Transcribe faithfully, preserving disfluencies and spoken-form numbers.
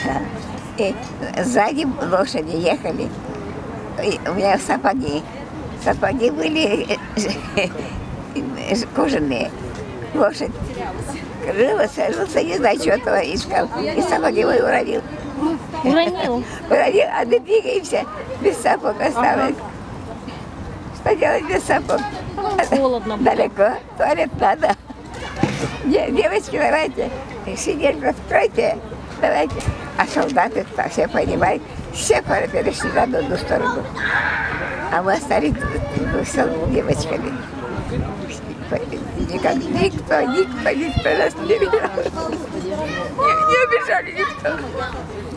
Да. И сзади лошади ехали. И у меня сапоги. Сапоги были кожаные. Лошадь крылась, сажался, не знаю, что этого искал. И сапоги мой уронил. Уронил? Уронил, а мы двигаемся, без сапог осталось. Что делать без сапог? Холодно было. Далеко, туалет надо. Не, девочки, давайте, сидельку откройте, давайте. А солдаты все понимают, все перешли на одну сторону. А мы остались с девочками. Никак, никто, никто, никто нас не видел. Не, не обижали никто.